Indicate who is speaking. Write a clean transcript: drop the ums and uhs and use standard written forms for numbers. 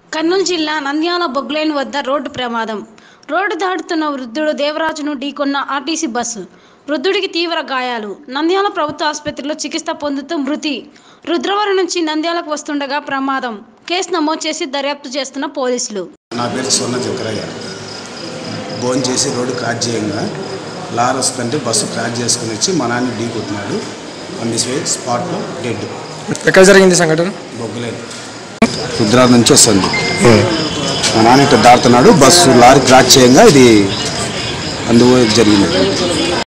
Speaker 1: కర్నూలు జిల్లా నంద్యాల బొగ్గులైన్ వద్ద రోడ్డు ప్రమాదం. రోడ్డు దాటుతున్న వృద్ధుడు దేవరాజును ఢీకొన్న ఆర్టీసీ బస్సు. వృద్ధుడికి తీవ్ర గాయాలు. నంద్యాల ప్రభుత్వ ఆసుపత్రిలో చికిత్స పొందుతూ మృతి. రుద్రవరం నుంచి నంద్యాలకు వస్తుండగా ప్రమాదం. కేసు నమోదు చేసి దర్యాప్తు చేస్తున్న పోలీసులు.
Speaker 2: నా పేరు సోన్న చక్రయ్య. భోజనం చేసి రోడ్డు క్రాస్ చేయంగా లారీ వస్తుంటే బస్సు క్రాస్ చేసుకుని వచ్చి మా నాన్న ఢీ కొట్టినాడు. ఆన్ దిస్ వే స్పాట్లో డెడ్.
Speaker 3: ఎక్కడ జరిగింది సంఘటన?
Speaker 2: బొగ్గులైన్ రుద్రవరం నుంచి వస్తుంది. మా నాన్న ఇట్లా దాడుతున్నాడు, బస్సు లారీ క్రాస్ చేయంగా ఇది అందువల్ల జరిగింది.